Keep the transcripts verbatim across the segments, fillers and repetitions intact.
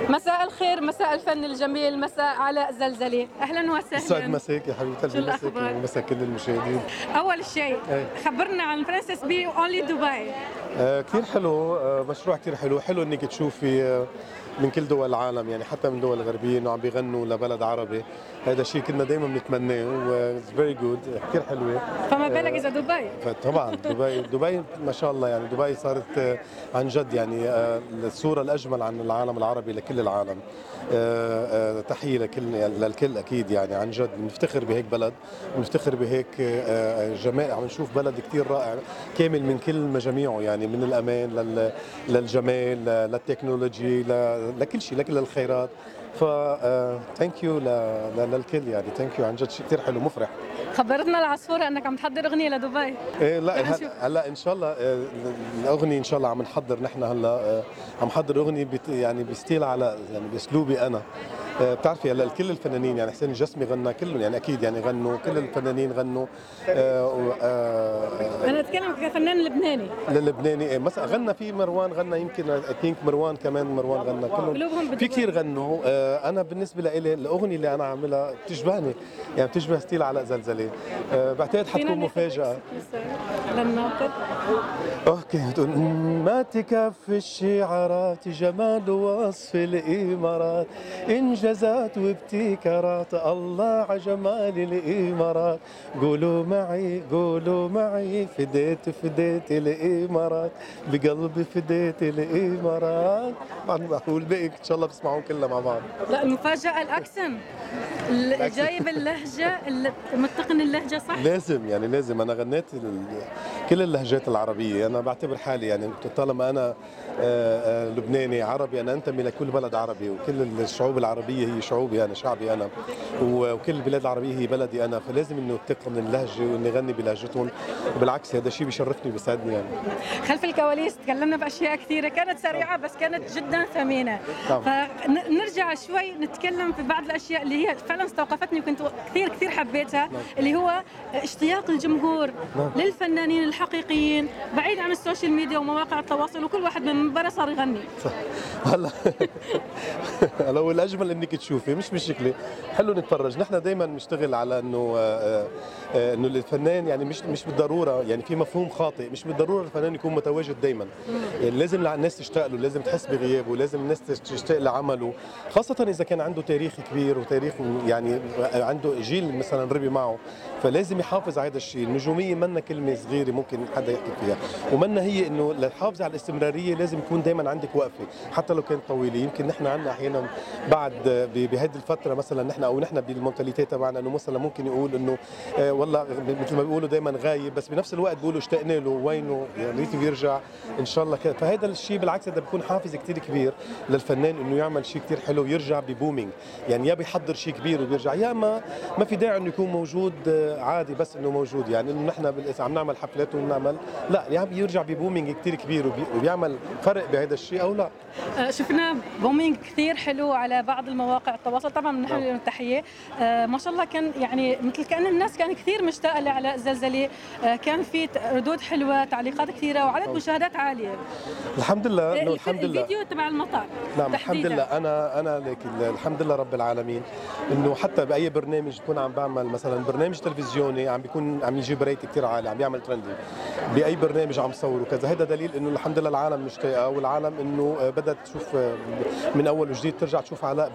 مساء الخير، مساء الفن الجميل، مساء علاء زلزلي، اهلا وسهلا. يسعد مساك يا حبيبتي قلبي، مساك ومساك كل المشاهدين. اول شيء ايه. خبرنا عن برنسس بي اونلي دبي. آه كثير حلو، آه مشروع كثير حلو، حلو انك تشوفي آه من كل دول العالم، يعني حتى من دول غربيه انه عم بيغنوا لبلد عربي. هذا شيء كنا دائما بنتمناه و فيري جود، كثير حلوه. فما بالك اذا دبي. طبعا دبي دبي ما شاء الله، يعني دبي صارت آه عن جد يعني آه الصوره الاجمل عن العالم العربي لكل العالم. آه آه تحيه لكل يعني للكل اكيد، يعني عن جد بنفتخر بهيك بلد، بنفتخر بهيك آه جمال، عم نشوف بلد كثير رائع كامل من كل مجاميعه، يعني من الامان لل للجمال للتكنولوجي لكل شيء، لكل الخيرات. ف ثانك يو للكل، يعني ثانك يو عن جد شيء كثير حلو مفرح. خبرتنا العصفوره انك عم تحضر اغنيه لدبي. ايه لا هلا ان شاء الله الاغنيه ان شاء الله عم نحضر نحن هلا، عم نحضر اغنيه يعني بستيل على يعني باسلوبي انا. بتعرفي هلا كل الفنانين يعني حسين الجسمي غنى كلهم، يعني اكيد يعني غنوا كل الفنانين غنوا. آه آه انا اتكلم كفنان لبناني. للبناني ايه مثلا غنى في مروان، غنى يمكن اي ثينك مروان كمان، مروان غنى كلهم في كثير غنوا. آه انا بالنسبه لي الاغنيه اللي انا عاملها بتشبهني، يعني بتشبه ستيل علاء زلزلي. آه بعتقد حتكون مفاجاه للناطق. اوكي بتقول ما تكفي الشعارات جمال وصف الامارات، انجازات وابتكارات الله على جمال الامارات. قولوا معي قولوا معي فديت فديت الامارات، بقلبي فديت الامارات. والباقي ان شاء الله بتسمعون كلها مع بعض. لا المفاجاه الاكسن جايب اللهجه، متقن اللهجه صح؟ لازم يعني لازم، انا غنيت كل اللهجات العربيه، انا بعتبر حالي يعني طالما انا لبناني عربي انا انتمي لكل بلد عربي، وكل الشعوب العربيه هي شعوبي انا، شعبي انا، وكل البلاد العربيه هي بلدي انا، فلازم انه اتقن اللهجه واني اغني بلهجتهم، وبالعكس هذا شيء بيشرفني وبيسعدني يعني. خلف الكواليس تكلمنا باشياء كثيره كانت سريعه بس كانت جدا ثمينه. نعم. فنرجع شوي نتكلم في بعض الاشياء اللي هي فعلا استوقفتني وكنت كثير كثير حبيتها. نعم. اللي هو اشتياق الجمهور. نعم. للفنانين الحقيقيين بعيد عن السوشيال ميديا ومواقع التواصل، وكل واحد من منبره صار يغني. صح. هلا هلا والاجمل انك تشوفي، مش مشكله، حلو نتفرج. نحن دائما بنشتغل على انه انه الفنان يعني مش مش بالضروره، يعني في مفهوم خاطئ، مش بالضروره الفنان يكون متواجد دائما، يعني لازم الناس تشتاق له، لازم تحس بغيابه، لازم الناس تشتاق لعمله، خاصه اذا كان عنده تاريخ كبير وتاريخ يعني عنده جيل مثلا ربي معه، فلازم يحافظ على هذا الشيء. النجوميه منا كلمه صغيره ممكن حدا يحكي فيها، ومنا هي انه للحافظ على الاستمراريه لازم يكون دائما عندك وقفه حتى لو كانت طويله. يمكن نحن عندنا احيانا بعد بهذه الفتره مثلا نحن او نحن بالمونتاليتي تبعنا انه مثلا ممكن يقول انه آه والله مثل ما بيقولوا دائما غايب، بس بنفس الوقت بيقولوا اشتقنا له، وينه يعني ريت بيرجع ان شاء الله. فهذا الشيء بالعكس هذا بيكون حافز كثير كبير للفنان انه يعمل شيء كثير حلو ويرجع ببومينج، يعني يا بيحضر شيء كبير وبيرجع، يا ما ما في داعي انه يكون موجود عادي بس انه موجود، يعني انه نحن عم نعمل حفلات وبنعمل لا، يعني بيرجع ببومينج كثير كبير وبيعمل فرق بهذا الشيء او لا. شفنا بومينج كثير حلو على بعض المواقع التواصل، طبعا نحن له التحيه. آه ما شاء الله كان يعني مثل كأن الناس كان كثير مشتاقه لعلاء الزلزلي. آه كان في ردود حلوه، تعليقات كثيره، وعدد مشاهدات عاليه. الحمد لله انه الحمد لله الفيديو تبع المطار. نعم الحمد لله، انا انا لك الحمد لله رب العالمين انه حتى باي برنامج بكون عم بعمل مثلا برنامج تلفزيوني عم بيكون عم يجيب ريت كثير عالي، عم بيعمل ترندي باي برنامج عم صور وكذا، هذا دليل انه الحمد لله العالم مشتاقه، والعالم انه بدات تشوف من اول وجديد، ترجع تشوف علاء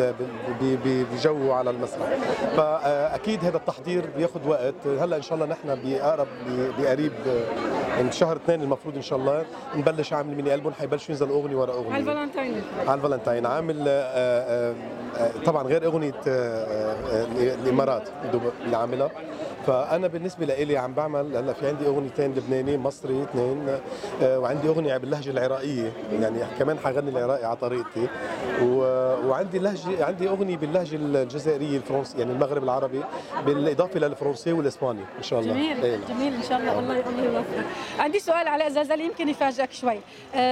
بجوه على المسرح. فاكيد هذا التحضير بياخذ وقت. هلا ان شاء الله نحن باقرب بقريب من شهر اثنين المفروض ان شاء الله نبلش عامل ميني البوم، حيبلش ينزل اغنيه ورا اغنيه على الفالنتاين. على الفالنتاين عامل طبعا غير اغنيه الامارات اللي عاملها. فانا بالنسبه لي عم بعمل هلا في عندي اغنيتين لبناني مصري اثنين، وعندي اغنيه باللهجه العراقيه يعني كمان حغني العراقي على طريقتي، وعندي لهجه عندي اغنيه باللهجه الجزائريه الفرنسيه يعني المغرب العربي، بالاضافه للفرنسي والاسباني ان شاء الله. جميل. إيه. جميل ان شاء الله. الله الله يوفقك. عندي سؤال على زلزال يمكن يفاجئك شوي. أه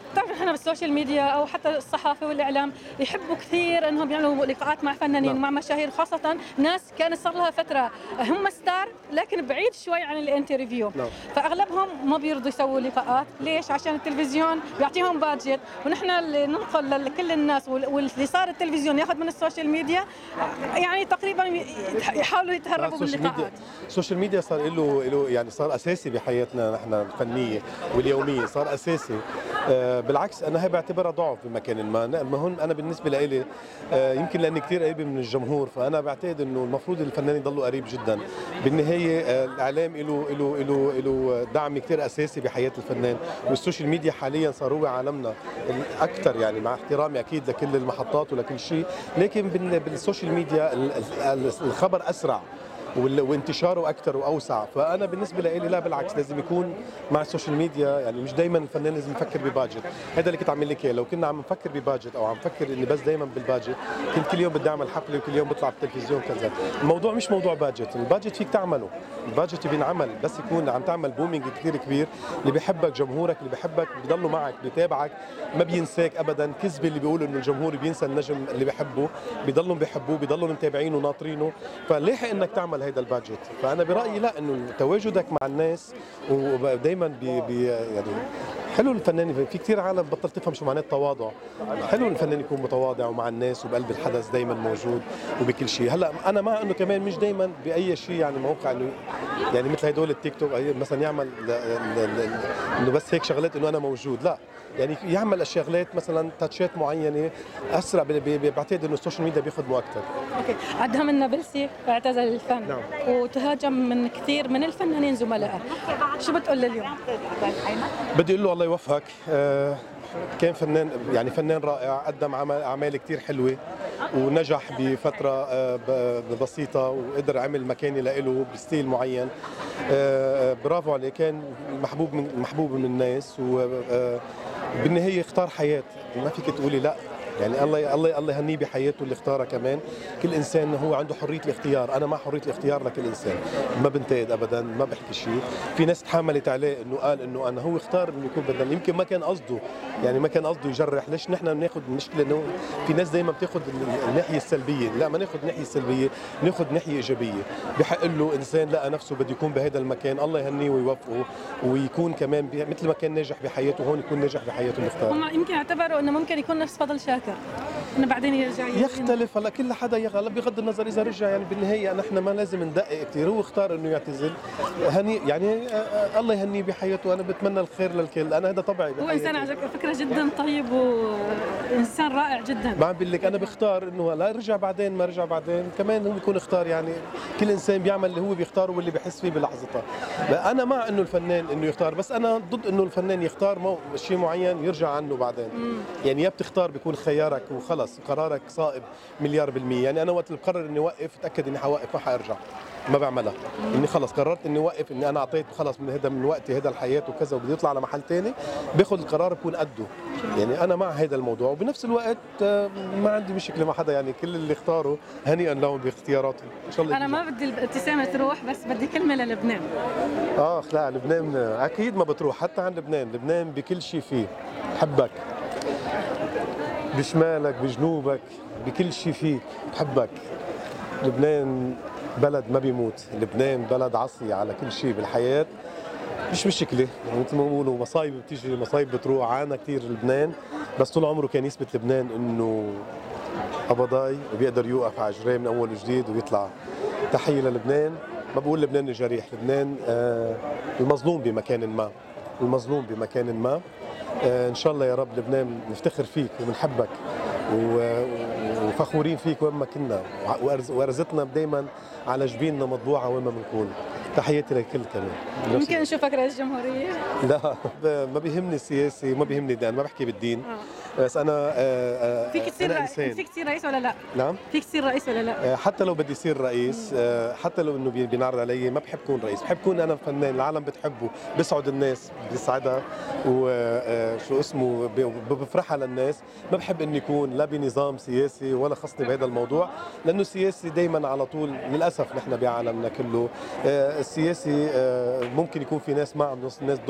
بتعرف احنا بالسوشيال ميديا او حتى الصحافه والاعلام يحبوا كثير انهم يعملوا لقاءات مع فنانين نعم. مع مشاهير، خاصه ناس كانت صار لها فتره هم ستار لكن بعيد شوي عن الانترفيو. نعم. فاغلبهم ما بيرضوا يسووا لقاءات، ليش؟ عشان التلفزيون بيعطيهم بادجت، ونحن اللي ننقل لكل الناس واللي صار التلفزيون ياخذ من السوشيال ميديا يعني تقريبا يحاولوا يتهربوا من اللقاءات. السوشيال ميديا صار له له يعني صار اساسي بحياتنا نحن الفنيه واليوميه، صار اساسي. آه بالعكس انا هي بعتبرها ضعف بمكان ما، المهم انا بالنسبه لي آه يمكن لاني كثير قريب من الجمهور، فانا بعتقد انه المفروض الفنان يضلوا قريب جدا. بالنهايه آه الاعلام له له له له دعم كثير اساسي بحياه الفنان، والسوشيال ميديا حاليا صار هو عالمنا الاكثر، يعني مع احترامي اكيد لكل المحطات ولكل شيء، لكن بالسوشيال ميديا الخبر اسرع وانتشاره اكثر واوسع. فانا بالنسبه لي لا بالعكس، لازم يكون مع السوشيال ميديا، يعني مش دائما الفنان لازم يفكر بباجت. هذا اللي كنت عم لك اياه، لو كنا عم نفكر بباجت او عم نفكر اني بس دائما بالباجت كنت كل يوم بدي اعمل حفله وكل يوم بطلع بالتلفزيون كذا. الموضوع مش موضوع باجت، الباجت فيك تعمله، الباجت بينعمل بس يكون عم تعمل بومينج كثير كبير، اللي بيحبك جمهورك اللي بيحبك بضلوا معك بيتابعك ما بينساك ابدا. كذبه اللي بيقولوا انه الجمهور بينسى النجم اللي بيحبه، بيضلوا بيحبوه بيضلوا متابعينه وناطرينه، فلاحق انك تعمل هيدا الباجت. فانا برايي لا، انه تواجدك مع الناس ودائما بي بي يعني حلو الفنان. في كثير عالم بطل تفهم شو معناه التواضع، حلو الفنان يكون متواضع ومع الناس وبقلب الحدث دائما موجود وبكل شيء. هلا انا مع انه كمان مش دائما باي شيء، يعني موقع انه يعني مثل هدول التيك توك مثلا يعمل انه بس هيك شغلات انه انا موجود، لا يعني يعمل شغلات مثلا تاتشات معينه اسرع. بعتقد انه السوشيال ميديا بيخدموا اكثر. اوكي، عندها من نابلسي اعتزل الفن. نعم. وتهاجم من كثير من الفنانين زملائه، شو بتقول له اليوم؟ بدي اقول له الله يوفقك. آه كان فنان، يعني فنان رائع، قدم اعمال كثير حلوه ونجح بفتره آه بسيطه وقدر عمل مكانه له بستيل معين. آه برافو عليه، كان محبوب من محبوب من الناس، وبالنهايه اختار حياه ما فيك تقولي لا. يعني الله الله الله يهنيه بحياته اللي اختارها. كمان كل انسان هو عنده حريه الاختيار، انا مع حريه الاختيار لكل انسان، ما بنتقد ابدا، ما بحكي شيء. في ناس تحملت عليه انه قال انه انا هو اختار انه يكون بدل، يمكن ما كان قصده، يعني ما كان قصده يجرح. ليش نحن بناخذ المشكله انه في ناس دائما بتاخذ الناحيه السلبيه، لا ما ناخذ الناحيه السلبيه، ناخذ ناحيه ايجابيه. بحق له انسان لقى نفسه بده يكون بهذا المكان، الله يهنيه ويوفقه ويكون كمان مثل ما كان ناجح بحياته هون يكون ناجح بحياته اللي اختارها. هم يمكن اعتبروا انه ممكن يكون نفس فضل شاكر، انه بعدين يرجع يختلف. هلا كل حدا يغلب بغض النظر اذا رجع، يعني بالنهايه نحن ما لازم ندقق كثير. هو اختار انه يعتزل، هني يعني الله يهنيه بحياته، انا بتمنى الخير للكل، انا هذا طبعي بحياتي. هو انسان على فكره جدا طيب وانسان رائع جدا. ما عم بقول لك انا بختار انه لا رجع بعدين ما رجع بعدين كمان هو بيكون اختار. يعني كل انسان بيعمل اللي هو بيختاره واللي بيحس فيه بلحظتها. انا مع انه الفنان انه يختار، بس انا ضد انه الفنان يختار شيء معين يرجع عنه بعدين. مم. يعني يا بتختار بيكون خيارك وخلص قرارك صائب مليار بالمية. يعني انا وقت اللي بقرر اني اوقف اتاكد اني حوقف ما حارجع، ما بعملها. اني خلص قررت اني اوقف، اني انا اعطيت خلص من هذا من وقتي هذا الحياه وكذا وبدي يطلع على محل ثاني، باخذ القرار بكون قده. يعني انا مع هذا الموضوع، وبنفس الوقت ما عندي مشكله مع حدا. يعني كل اللي اختاروا هنيئا لهم باختياراتهم ان شاء الله. انا ما بدي الابتسامه تروح، بس بدي كلمه للبنان. اه لا لبنان اكيد ما بتروح حتى عن لبنان. لبنان بكل شيء فيه بحبك، بشمالك بجنوبك بكل شيء فيك بحبك. لبنان بلد ما بيموت، لبنان بلد عصي على كل شيء بالحياة. مش مشكلة يعني مثل ما بقولوا مصايب بتيجي مصايب بتروح. عانى كثير لبنان، بس طول عمره كان يثبت لبنان انه قبضاي وبيقدر يوقف على اجريه من اول وجديد ويطلع. تحية للبنان. ما بقول لبنان الجريح، لبنان آه المظلوم بمكان ما، المظلوم بمكان ما. آه ان شاء الله يا رب لبنان نفتخر فيك وبنحبك وفخورين فيك وين ما كنا، وارزتنا دائما على جبيننا مطبوعه وين ما بنكون. تحياتي للكل كمان. ممكن نشوفك رئيس جمهوريه؟ لا ما بيهمني السياسي وما بيهمني الدين، ما بحكي بالدين. آه. بس انا آه فيك تصير رئيس، فيك تصير رئيس ولا لا؟ نعم؟ فيك تصير رئيس ولا لا؟ آه حتى لو بدي يصير رئيس، آه حتى لو انه بينعرض علي، ما بحب كون رئيس، بحب كون انا فنان العالم بتحبه، بسعد الناس، بيسعدها وشو اسمه بفرحها للناس. ما بحب اني يكون لا بنظام سياسي ولا خصني بهذا الموضوع، لانه السياسي دائما على طول للاسف نحن بعالمنا كله آه السياسي آه ممكن يكون في ناس مع ناس ضد.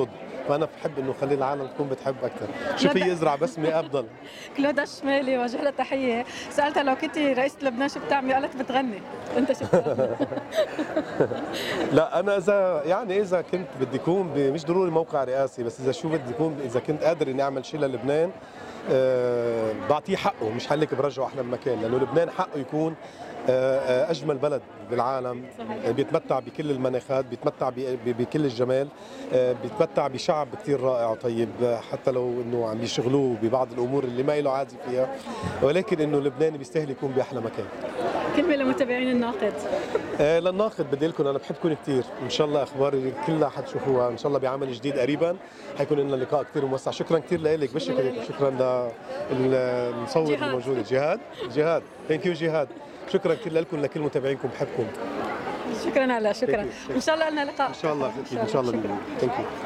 فانا بحب انه خلي العالم تكون بتحب اكثر. شو في ازرع بسمه افضل. كلودا الشمالي وجه لها تحيه، سالتها لو كنتي رئيسة لبنان شو بتعملي؟ قالت بتغني. انت شو بتعمل؟ لا انا اذا يعني اذا كنت بدي يكون مش ضروري موقع رئاسي، بس اذا شو بدي يكون، اذا كنت قادر اني اعمل شيء للبنان أه بعطيه حقه، مش هلك برجعه احلى مكان، لانه لبنان حقه يكون أه اجمل بلد بالعالم. صحيح. بيتمتع بكل المناخات، بيتمتع بكل الجمال، أه بيتمتع بشعب كثير رائع طيب، حتى لو انه عم يشغلوه ببعض الامور اللي ما له عادي فيها، ولكن انه لبنان بيستاهل يكون باحلى مكان. كلمه لمتابعين الناقد. آه للناقد بدي لكم انا بحبكم كثير، ان شاء الله اخباري كلها حتشوفوها ان شاء الله بعمل جديد قريبا، حيكون لنا لقاء كثير موسع. شكرا كثير لك، بشكرك، شكرا للمصور الموجوده جهاد. جهاد ثانك يو جهاد، شكرا كثير لكم، لكل متابعينكم بحبكم. شكرا. على شكرا، ان شاء الله لنا لقاء ان شاء الله ان شاء الله ثانك يو.